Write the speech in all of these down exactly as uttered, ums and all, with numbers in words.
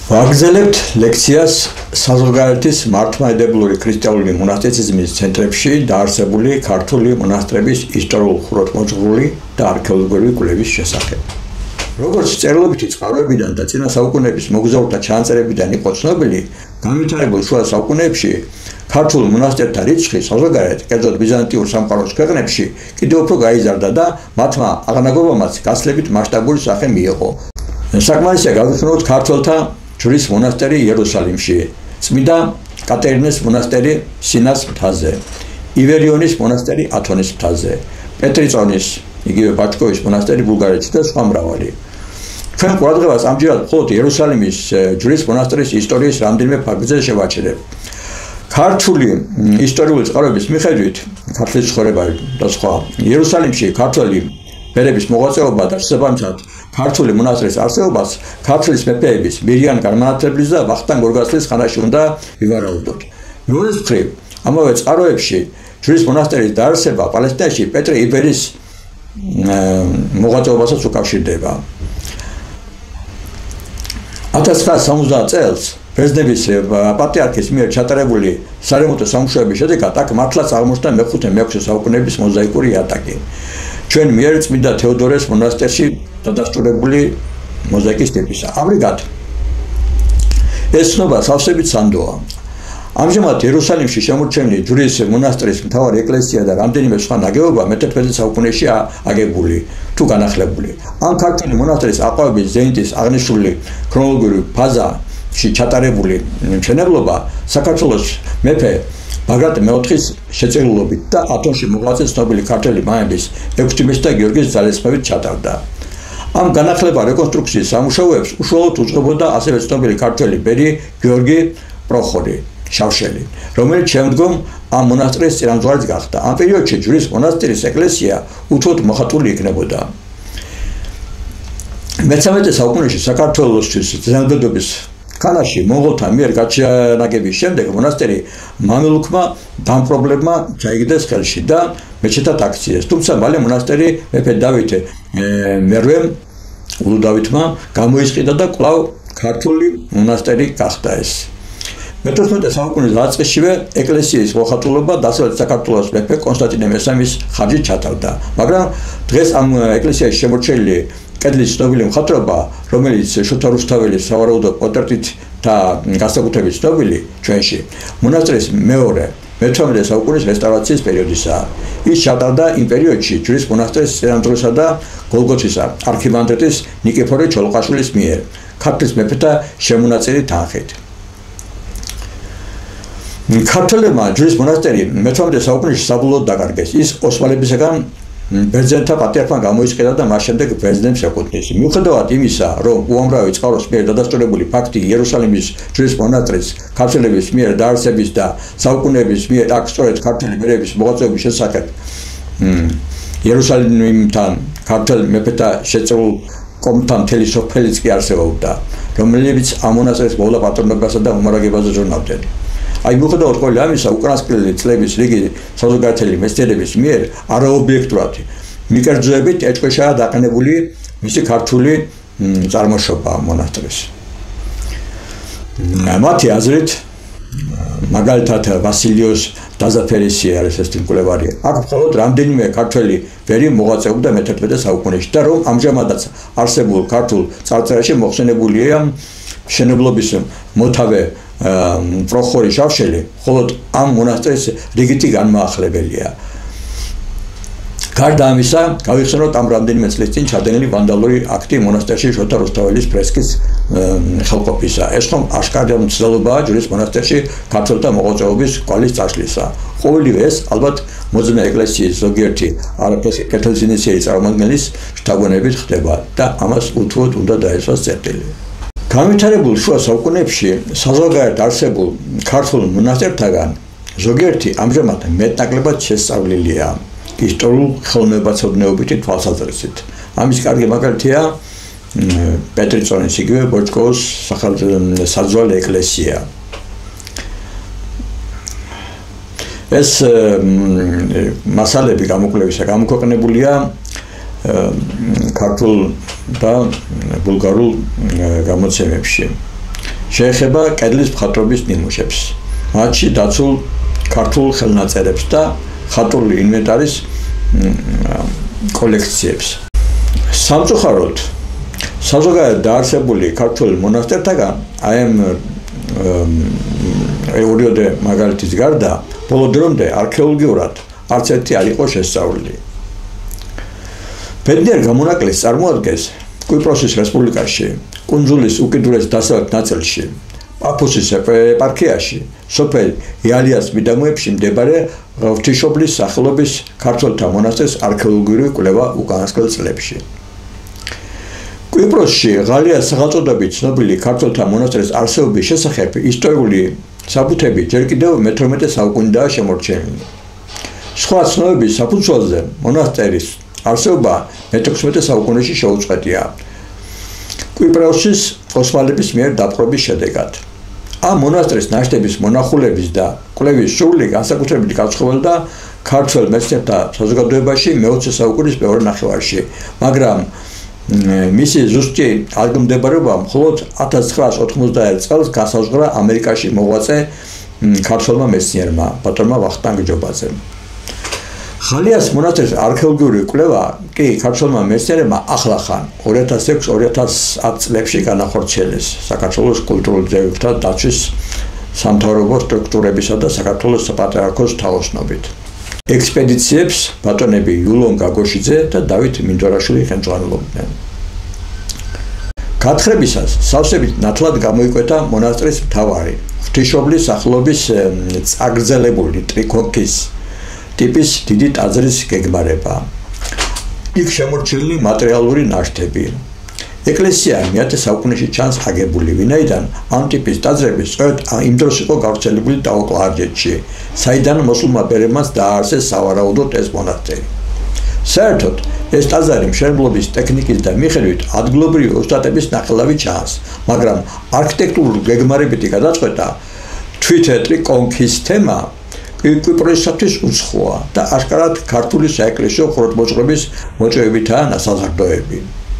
ვაგრძელებთ ლექციას საზოგადოების მართლმადიდებლური ქრისტიანული მონასტერიზმის ცენტრებში დაარსებული ქართული მონასტრების ისტორიულ-ხუროთმოძღვრული და არქეოლოგიური კვლევის შესახებ. როგორც წერილობითი წყაროებიდან და წინა საუკუნეების მოგზაურთა ჩანაწერებიდან იყო ცნობილი, განვითარებულ შუა საუკუნეებში ქართულ მონასტერთა რიცხვი საზოგადოებრივ, კერძოდ ბიზანტიურ სამყაროს ქვეყნებში კიდევ უფრო გაიზარდა და მათმა აღნაგობამაც გაცილებით მასშტაბური სახე მიიღო. საკმარისია გავიხსენოთ ქართველთა ჯვრის მონასტერი იერუსალიმში, წმინდა კატერინეს მონასტერი სინას მთაზე, ივერიონის მონასტერი ათონის მთაზე, პეტრიწონის, იგივე ბაჩკოვის მონასტერი ბულგარეთში და სხვა მრავალი. ჩვენ ყურადღებას ამჯერად მხოლოდ იერუსალიმის ჯვრის მონასტერის ისტორიის რამდენიმე ფაქტზე შევაჩერებ. ქართული ისტორიული წყაროების მიხედვით, ქართლის ცხოვრება და სხვა, იერუსალიმში ქართველი ბერების მოღვაწეობა და შესაბამისად ქართული მონასტრის არსებობას ქართლის მეფეების მირიან განმანათლებლის და ვახტანგ გორგასლის ხანაში უნდა ვივარაუდოთ. მეორეს მხრივ, ამავე წყაროებში ჯვრის მონასტერის დაარსება პალესტინაში პეტრე იბერის მოღვაწეობასაც უკავშირდება. ათას ცხრაას სამოცდაათ წელს ბერძნების პატრიარქის მიერ ჩატარებული სარემონტო სამუშაოების შედეგად აქ მართლაც აღმოჩნდა მეხუთე მეექვსე საუკუნეების მოზაიკური იატაკი. ჩვენ მიერ წმინდა თეოდორეს მონასტერში დადასტურებული მოზაიკის ტიპისა. ამრიგად ეს ცნობა სავსებით სანდოა. ამჟამად იერუსალიმში შემორჩენილი ჯვრის მონასტრის მთავარი ეკლესია და რამდენიმე სხვა ნაგებობა მეთერთმეტე საუკუნეში აგებული თუ განახლებული. ამ ქართული მონასტრის აყვავების ზეინტის აღნიშნული ქრონოლოგიური ფაზაში ჩატარებული მშენებლობა საქართველოს მეფე ბაგრატ მეოთხის შეწირულობით და ათონში მოღვაწე ცნობილი ქართველი მაების ექვთიმეს და გიორგის ძალისხმევით ჩატარდა. ამ განახლება რეკონსტრუქციის სამუშაოებს უშუალოდ უძღვებოდა ასევე ცნობილი ქართველი ბერი გიორგი პროხორი შავშელი, რომელიც შემდგომ ამ მონასტრის წინამძღვარიც გახდა. ამ პერიოდში ჯვრის მონასტრის ეკლესია უთუოდ მოხატული იქნებოდა. მეთერთმეტე საუკუნეში საქართველოსთვის ძნელბედობის ხანაში მონღოლთა მიერ გაჩანაგების შემდეგ მონასტერი მამილუქმა დამპყრობლებმა ჩაიგდეს ხელში და მეჩეთად აქციეს. თუმცა მალე მონასტერი მეფე დავით მერვემ ულუ დავითმა გამოისყიდა და კვლავ ქართული მონასტერი გახდა ეს. მეთერთმეტე საუკუნის დაწყისშივე ეკლესიის მოხატულობა დასავლეთ საქართველოს მეფე კონსტანტინე მესამის ხარჯით ჩატარდა, მაგრამ დღეს ამ ეკლესიაში შემორჩენილი კედლის ცნობილი მხატვრობა, რომელიც შოთა რუსთაველის სავარაუდო პორტრეტით და განსაკუთრებით ცნობილი ჩვენში, მონასტრის მეორე მეთერთმეტე საუკუნის რესტავრაციის პერიოდისაა. ის ჩატარდა იმ პერიოდში ჯვრის მონასტრის წინამძღვრისა და გოლგოთისა არქიმანდრიტის ნიკიფორე ჩოლოყაშვილის მიერ, ქართლის მეფეთა შემონაწირი თანხით. ქართველებმა ჯვრის მონასტერი მეთერთმეტე საუკუნეში საბოლოოდ დაკარგეს. ის ოსმალებისაგან ბერძენთა პატრიარქმა გამოისყიდა და მას შემდეგ ბერძნებს ეკუთვნის. მიუხედავად იმისა, რომ უამრავი წყაროს მიერ დადასტურებული ფაქტი იერუსალიმის ჯვრის მონასტრის ქართველების მიერ დაარსების და საუკუნეების მიერ აქ სწორედ ქართველი ბერების მოღვაწეობის შესახებ იერუსალიმთან ქართველ მეფეთა შეწირულ კომთა მთელი სოფელიც კი არსებობდა, რომლებიც ამ მონასტრის მოვლა პატრონობასა და უმარაგებაზე ზრუნავდნენ. აი მიუხედავად ყოველი ამისა, უკანასკნელი წლების რიგი საზოგადოებრივი მეცნიერების მიერ არაობიექტურად მიკერძოებით ეჭვეშაა დაყენებული მისი ქართული წარმოშობა მონასტრის. მათი აზრით, მაგალითად ვასილიოს დაზაფერისი არის ეს მკვლევარი. აქ მხოლოდ რამდენიმე ქართველი ბერი მოღვაწეობდა მეთერთმეტე საუკუნეში და რომ ამჟამადაც არსებულ ქართულ წარწერაში მოხსენებულია მშენებლობის მოთავე პროხორი შავშელი, მხოლოდ ამ მონასტრის რიგითი განმაახლებელია. გარდა ამისა, გავიხსენოთ ამ რამდენიმე წლის წინ ჩადენილი ვანდალური აქტი მონასტერში შოთა რუსთაველის ფრესკის ხელყოფისა. ეს ხომ აშკარა მცდელობაა ჯვრის მონასტერში ქართველთა მოღვაწეობის კვალის წაშლისა. ყოველივე ეს ალბათ მოძმე ეკლესიის ზოგიერთი კეთილსინისიერი წარმომადგენლის შთაგონებით ხდება და ამას უთუოდ უნდა დაესვას წერტილი. განვითარებულ შუა საუკუნეებში საზოგადოებრივ არსებულ ქართულ მონასტერთაგან ზოგიერთი ამჟამად მეტნაკლებად შესწავლილია ისტორიულ ხელოვნებაცოდნეობითი თვალსაზრისით. ამის კარგი მაგალითია პეტრიწონის იგივე ბოჭკოვის საძვალე ეკლესია. ეს მასალები გამოკვლევისა გამოქვეყნებულია ქართულ და ბულგარულ გამოცემებში. შეეხება კედლის მხატვრობის ნიმუშებს, მათში დაცულ ქართულ ხელნაწერებს და ხატული ინვენტარის კოლექციებს. სამწუხაროდ, საზოგადოებრივ დაარსებული ქართულ მონასტერთაგან აი ამ ეურიოდე მაგალითის გარდა ბოლო დრომდე არქეოლოგიურად არც ერთი არ იყო შესწავლილი. ბედნიერ გამონაკლისს წარმოადგენს კვიპროსის რესპუბლიკაში, კუნძულის უკიდურეს დასავლეთ ნაწილში, პაფოსის ეპარქიაში, სოფელ იალიას მიდამოებში მდებარე ღვთისმშობლის სახელობის ქართველთა მონასტერის არქეოლოგიური კვლევა უკანასკნელ წლებში. კვიპროსში ღალიას სახელწოდებით ცნობილი ქართველთა მონასტერის არსებობის შესახებ ისტორიული საბუთები ჯერ კიდევ მეთორმეტე საუკუნიდან შემორჩენილი. სხვა ცნობების საფუძველზე მონასტერის არსებობა მეთექვსმეტე საუკუნეში შეუწყვეტია კვიპროსის ოსმალების მიერ დაპყრობის შედეგად. ამ მონასტერის ნაშთების მონახულების და კვლევის სრული განსაკუთრებით გაცხობილდა ქართველ მეცნიერთა საზოგადოებაში მეოცე საუკუნის მეორე ნახევარში, მაგრამ მისი ზუსტი ადგილმდებარეობა მხოლოდ ათას ცხრაას ოთხმოცდაერთ წელს განსაზღვრა ამერიკაში მოღვაწე ქართველმა მეცნიერმა ბატონმა ვახტანგ ჯობაძემ. ღალიას მონასტერის არქეოლოგიური კვლევა კი ქართველმა მეცნიერებმა ახლახან ორი ათას ექვსი ორი ათას ათ წლებში განახორციელეს საქართველოს კულტურულ ძეგლთა დაცვის სამთავრობო სტრუქტურებისა და საქართველოს საპატრიარქოს თაოსნობით. ექსპედიციებს ბატონები იულონ გაგოშიძე და დავით მინდორაშვილი ხელმძღვანელობდნენ. გათხრებისას სავსებით ნათლად გამოიკვეთა მონასტრის მთავარი, ღვთისმშობლის სახელობის წაგრძელებული ტრიქონქის ტიპის დიდი ტაძრის გეგმარება. იქ შემორჩენილი მატერიალური ნაშთები. ეკლესია მეათე საუკუნეში ჩანს აგებული, ვინაიდან ამ ტიპის ტაძრები სწორედ იმ დროს იყო გავრცელებული ტაო-კლარჯეთში, საიდან მოსულმა ბერებმაც დააარსეს სავარაუდოდ ეს მონასტერი. საერთოდ, ეს ტაძარი მშენებლობის ტექნიკის და მიხედვით ადგილობრივი ოსტატების ნახელავი ჩანს, მაგრამ არქიტექტურული გეგმარებითი გადაწყვეტა თვითეტრი კონქის თემა კვიპროსისათვის უცხოა და აშკარად ქართული საეკლესიო ხუროთმოძღვრების მოწვევებითაა ნასაზრდოები.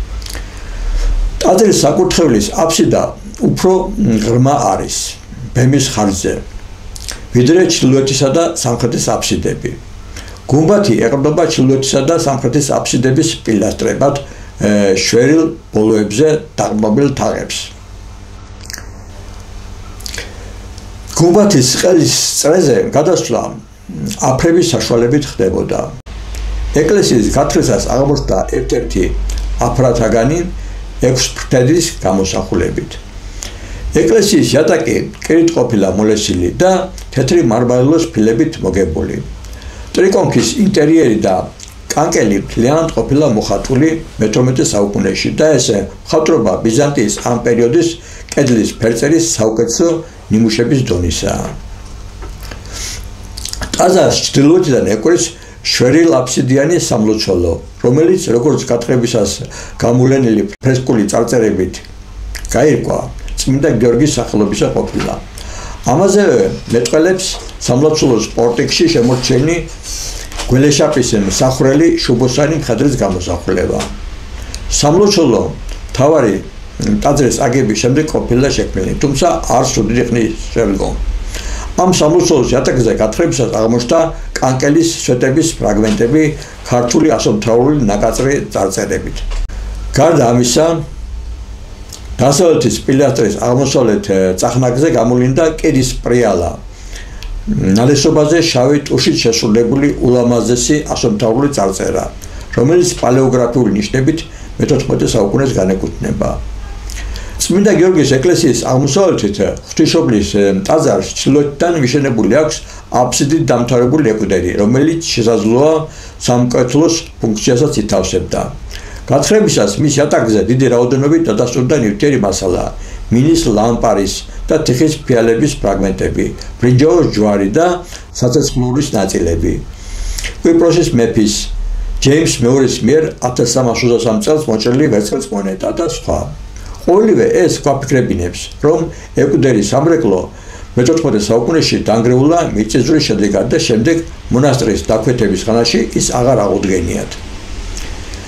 ტაძრის საკურთხევლის აფსიდა უფრო ღრმა არის, ბემის ხარჯზე, ვიდრე ჩრდილოეთისა და სამხრეთის აფსიდები. გუმბათი ეყრდნობა ჩრდილოეთისა და სამხრეთის აფსიდების პილასტრებად შვერილ ბოლოებზე დაყრდნობილ თაღებს. გუმბათის ყელის წრეზე გადასვლა აფრების საშუალებით ხდებოდა. ეკლესიის გათხრისას აღმოჩნდა ერთ-ერთი აფრათაგანი ექვს ფრთების გამოსახულებით. ეკლესიის იატაკი კირით ყოფილა მოლესილი და თეთრი მარმარილოს ფილებით მოგებული. ტრიკონქის ინტერიერი და კანკელი მთლიანად ყოფილა მოხატული მეთორმეტე საუკუნეში და ესე მხატვრობა ბიზანტიის ამ პერიოდის კედლის ფერწერის საუკეთესო ნიმუშების დონისაა. ტაძარს ჩრდილოეთიდან ეკვრის შვერილ აფსიდიანი სამლოცველო, რომელიც როგორც გათხრებისას გამოვლენილი ფრესკული წარწერებით გაირკვა, წმინდა გიორგის სახელობისა ყოფილა. ამაზევე მეტყველებს სამლოცველოს პორტიკში შემორჩენილი გველეშაპის მსახურელი შუბოსანი მხედრის გამოსახულება. სამლოცველო მთავარი ტაძრის აგების შემდეგ ყოფილა შექმნილი, თუმცა არ სრული ხნის შემდგომ. ამ სამლოცველოს იატაკზე გათხრებისას აღმოჩნდა კანკელის სვეტების ფრაგმენტები ქართული ასომთავრული ნაკაწრი წარწერებით. გარდა ამისა, დასავლეთის პილასტრის აღმოსავლეთ წახნაგზე გამოვლინდა კირის პრიალა, ნალესობაზე შავი ტუშით შესრულებული ულამაზესი ასომთავრული წარწერა, რომელიც პალეოგრაფიული ნიშნებით მეთოთხმეტე საუკუნეს განეკუთვნება. წმინდა გიორგის ეკლესიის აღმოსავლეთით ღვთისმშობლის ტაძარს ჩრდილოეთიდან მიშენებული აქვს აფსიდით დამთავრებული ეკვდერი, რომელიც შესაძლოა სამკვეთლოს ფუნქციასაც ითავსებდა. გათხრებისას მის იატაკზე დიდი რაოდენობით დადასტურდა ნივთიერი მასალა, მინის ლამპარის და თიხის ფიალების ფრაგმენტები, ბრინჯაოს ჯვარი და საცეცხლურის ნაწილები. კვიპროსის მეფის ჯეიმს მეორის მიერ ათას სამას ოცდასამ წელს მოჭრილი ვერცხლის მონეტა და სხვა. ყოველივე ეს გვაფიქრებინებს, რომ ეკვდერის სამრეკლო მეთოთხმეტე საუკუნეში დანგრეულა მიწისძვრის შედეგად და შემდეგ მონასტრის დაქვეთების ხანაში ის აღარ აღუდგენიათ.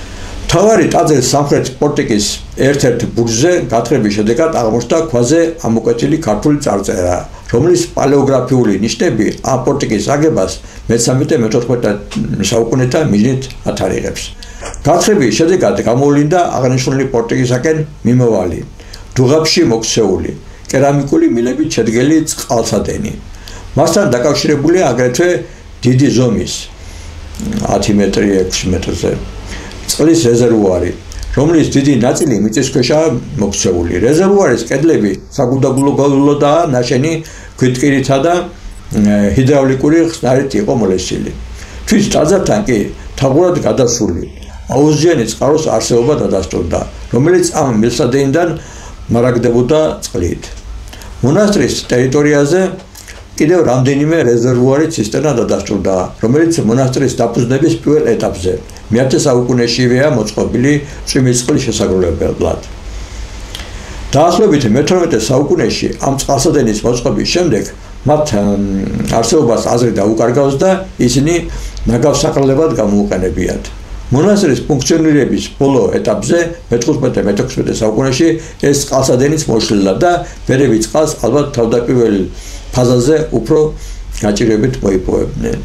მთავარი ტაძრის სამხრეთ პორტიკის ერთ-ერთ ბურჯზე გათხრების შედეგად აღმოჩნდა ქვაზე ამოკვეთილი ქართული წარწერა, რომლის პალეოგრაფიული ნიშნები ამ პორტიკის აგებას მეთორმეტე-მეთოთხმეტე საუკუნეთა მიზნით ათარიღებს. გათხრების შედეგად გამოვლინდა აღნიშნული პორტიკისაკენ მიმავალი, დუღაბში მოქცეული, კერამიკული მილებით შედგენილი წყალსადენი. მასთან დაკავშირებულია აგრეთვე დიდი ზომის ათი მეტრი ექვსი მეტრზე წყლის რეზერვუარი, რომლის დიდი ნაწილი მიწისქვეშაა მოქცეული. რეზერვუარის კედლები საგუდაგულოდაა ნაშენი ქვიტკირითა და ჰიდრავლიკური ხსნარით იყო მოლესილი. თვით ტაძართან კი თაღურად გადასული აუზიანი წყაროს არსებობა დადასტურდა, რომელიც ამ მილსადენიდან მარაგდებოდა წყლით. მონასტრის ტერიტორიაზე კიდევ რამდენიმე რეზერვუარი ცისტერნა დადასტურდა, რომელიც მონასტრის დაფუძნების პირველ ეტაპზე მეათე საუკუნეშივეა მოწყობილი წვიმის წყლის შესაგროვებლად. დაახლოებით მეთორმეტე საუკუნეში ამ წყალსადენის მოწყობის შემდეგ მათ არსებობას აზრი დაუკარგავს და ისინი ნაგავსაყრელებად გამოუყენებიათ. მონასტრის ფუნქციონირების ბოლო ეტაპზე მეთხუთმეტე-მეთექვსმეტე საუკუნეში ეს წყალსადენიც მოშლილდა და მერევი წყალს ალბათ თავდაპირველ ფაზაზე უფრო გაჭირვებით მოიპოვებდნენ.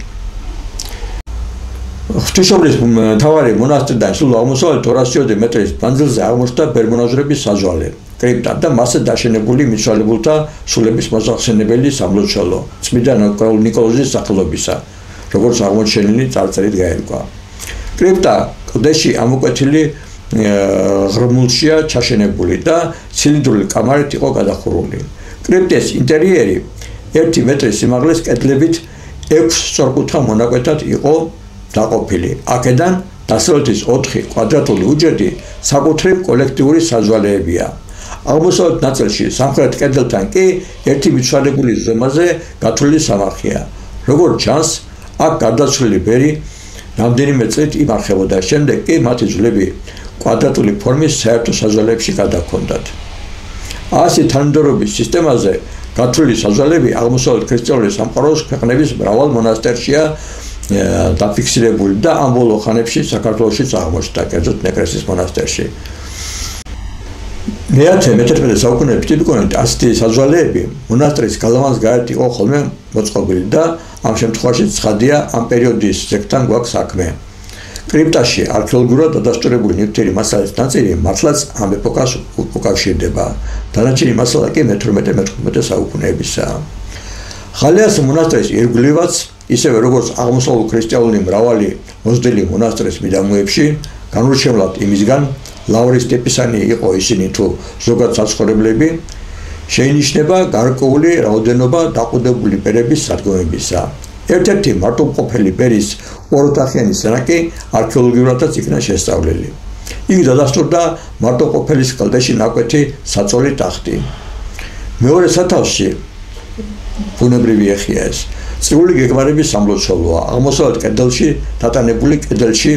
ღვთისმშობლის მთავარი მონასტრიდან სულ აღმოსავლეთ ორასიოდე მეტრის მანძილზე აღმოჩნდა ბერ-მონაზვნების საძვალე, კრიპტა და მასზე დაშენებული მიცვალებულთა სულების მოსახსენებელი სამლოცველო წმინდა ნიკოლოზის სახელობისა, როგორც აღმოჩენილი წარწერით გაერკვა. კრიპტა კლდეში ამოკვეთილი ღრმულშია ჩაშენებული და ცილინდრული კამარით იყო გადახურული. კრიპტის ინტერიერი ერთი მეტრის სიმაღლის კედლებით ექვს სწორკუთხა მონაკვეთად იყო დაყოფილი. აქედან დასავლეთის ოთხი კვადრატული უჯრედი საკუთრივ კოლექტიური საძვალეებია. აღმოსავლეთ ნაწილში სამხრეთ კედელთან კი ერთი მიცვალებული ზომაზე გათვლილი სამარხია. როგორც ჩანს, აქ გარდაცვლილი ბერი რამდენიმე წლით იმარხებოდა, შემდეგ კი მათი ძვლები კვადრატული ფორმის საერთო საძვალეებში გადაჰქონდათ. ასი თანმიმდევრობის სისტემაზე გათვლილი საძვალეები აღმოსავლეთ ქრისტიანული სამყაროს ქვეყნების მრავალ მონასტერშია დაფიქსირებული და ამ ბოლო ხანებში საქართველოშიც აღმოჩნდა, კერძოდ ნეკრესის მონასტერში. მეათე-მეთერთმეტე საუკუნეების ტიპიკურით ასეთი საძვალეები მონასტრის გალავანს გარეთ იყო ხოლმე მოწყობილი და ამ შემთხვევაში ცხადია ამ პერიოდის ზეგთან გვაქვს საქმე. კრიპტაში არქეოლოგიურად დადასტურებული ნივთიერი მასალის ნაწილი მართლაც ამ ეპოქას უკავშირდება. დანარჩენი მასალა კი მეთორმეტე-მეთოთხმეტე საუკუნეებისაა. ხალიას მონასტრის ირგვლივაც, ისევე როგორც აღმოსავლურ ქრისტიანული მრავალი მოზრდილი მონასტრის მიდამოებში, განურჩევლად იმისგან ლავრის ტიპისანი იყო ისინი თუ ზოგად საცხოვრებლები, შეინიშნება გარკვეული რაოდენობა დაყუდებული ბერების სადგომებისა. ერთ-ერთი მარტომყოფელი ბერის ოროთახიანი სენაკი არქეოლოგიურადაც იქნა შესწავლილი. იგი დადასტურდა მარტომყოფელის კლდეში ნაკვეთი საწოლი ტახტი. მეორე სათავსში ბუნებრივი ეხია ეს. წრიული გეგმარების სამლოცველოა. აღმოსავლეთ კედელში დატანებული კედელში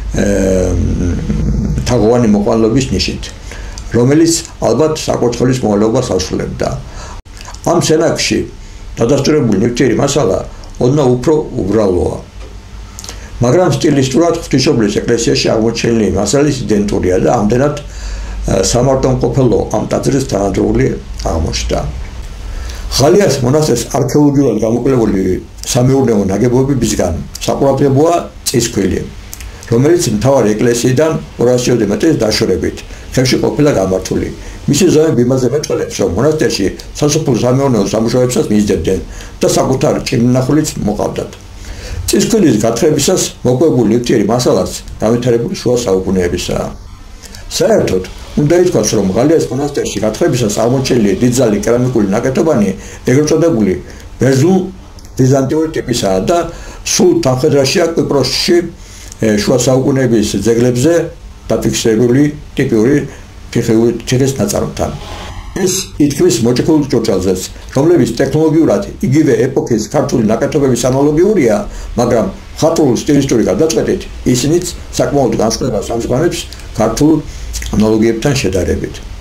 თაღოვანი მოყვანილობის ნიშით, რომელიც ალბათ საკურთხევლის მოვალეობას ასრულებდა. ამ სენაკში დადასტურებული ნივთიერი მასალა ოდნავ უფრო უბრალოა. მაგრამ სტილისტურად ღვთისმშობლის ეკლესიაში აღმოჩენილი მასალის იდენტურია და ამდენად სამარტომყოფელო ამ ტაძრის თანადროული აღმოჩნდა. ხალიას მონასტრის არქეოლოგიურად გამოკვლეული სამეურნეო ნაგებობებისგან საყურადღებოა წისქვილი, რომელიც მთავარი ეკლესიიდან ორასიოდე მეტრის დაშორებით ხევში ყოფილა გამართული. მისი ზომები იმაზე მეტყველებს, რომ მონასტერში სასოფლო სამეურნეო სამუშაოებსაც მისდევდნენ და საკუთარი ჭირნახულიც მოყავდათ. წისქვილის გათხრებისას მოკვებულ ნივთიერი მასალაც განვითარებული შუა საუკუნეებისაა. საერთოდ უნდა ითქვას, რომ ღალიას მონასტერში გათხრებისას აღმოჩენილი დიდძალი კერამიკული ნაკეთობანი ეგრეთ წოდებული ბერძნულ ბიზანტიური ტიპისაა და სულ თანხმედრაშია კვიპროსში შუა საუკუნეების ძეგლებზე დაფიქსირებული ტიპიური თიხის ნაწარმთან. ეს ითქმის მოჭიქულ ჭურჭელზეც, რომლებიც ტექნოლოგიურად იგივე ეპოქის ქართული ნაკეთობების ანალოგიურია, მაგრამ მხატვრულ სტილისტური გადაწყვეტით ისინიც საკმაოდ განსხვავებას ამზადებენ ქართულ ანალოგიებთან შედარებით.